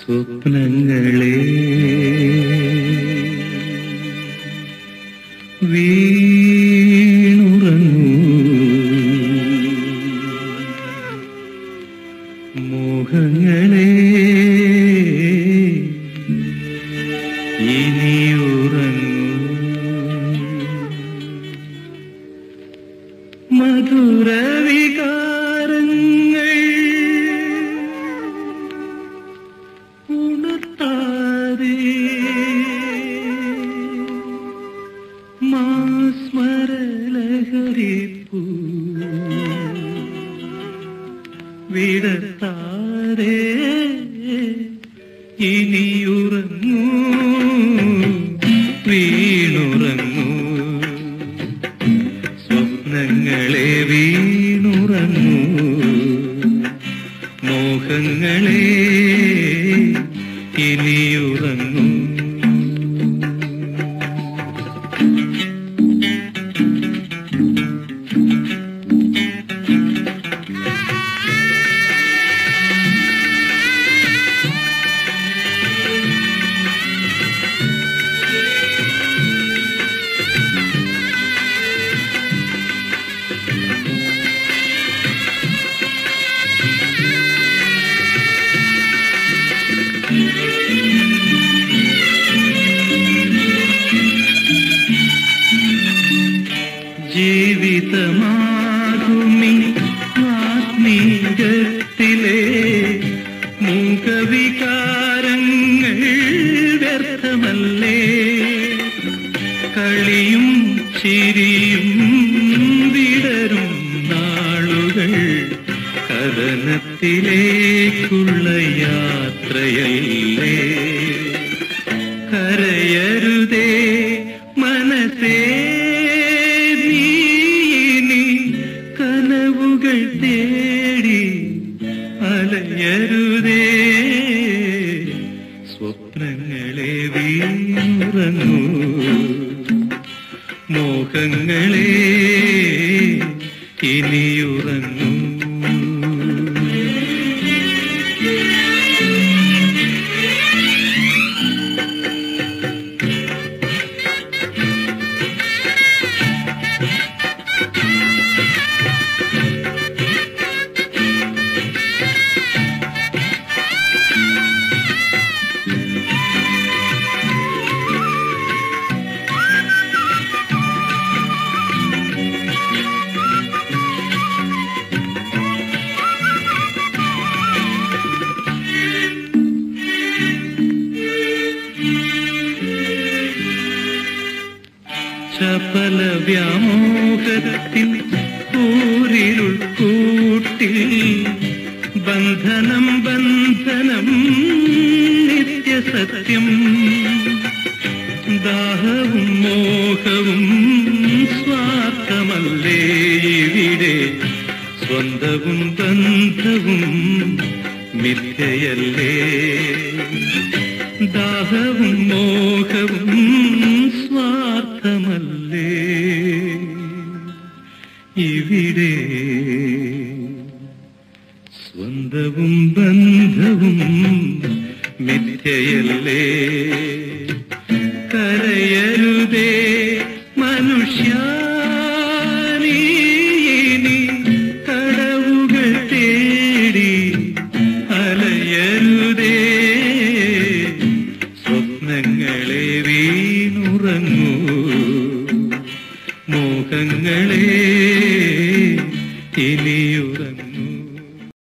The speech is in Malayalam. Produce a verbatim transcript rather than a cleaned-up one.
സ്വപ്നങ്ങളെ വീണുറങ്ങൂ, മോഹങ്ങളെ ഇനിയുറങ്ങൂ, മധുരവികാരങ്ങൾ ഉണർത്താതെ മാസ്മരലഹരിപ്പൂ വിടർത്താതെ ഇനിയുറങ്ങൂ, വീണുറങ്ങൂ, സ്വപ്നങ്ങളെ വീണുറങ്ങൂ, മോഹങ്ങളെ ഇനിയുറങ്ങൂ. ജീവിതമാകുമി ആത്മീയത്തിലെ മൂകവികാരങ്ങൾ വ്യർത്ഥമല്ലേ, കളിയും ചിരിയും വിടരും നാളുകൾ കഥനത്തിലേക്കുള്ള യാത്രയല്ലേ, കരയരുതേ മനസ്സേ കനവുകൾ തേടി അലയരുതേ, സ്വപ്നങ്ങളെ വീണുറങ്ങൂ, മോഹങ്ങളെ ഇനിയുറങ്ങൂ. ചപല വ്യാമോഹത്തിൻ കൂരിരുൾ കൂട്ടിൽ ബന്ധനം ബന്ധനം നിത്യസത്യം, ദാഹവും മോഹവും സ്വാർത്ഥമല്ലേ ഇവിടെ, സ്വന്തവും ബന്ധവും മിഥ്യയല്ലേ, ദാഹവും മോഹവും സ്വാർത്ഥമല്ലേ ഇവിടെ, സ്വന്തവും ബന്ധവും മിഥ്യയല്ലേ, കരയരുതേ മനുഷ്യ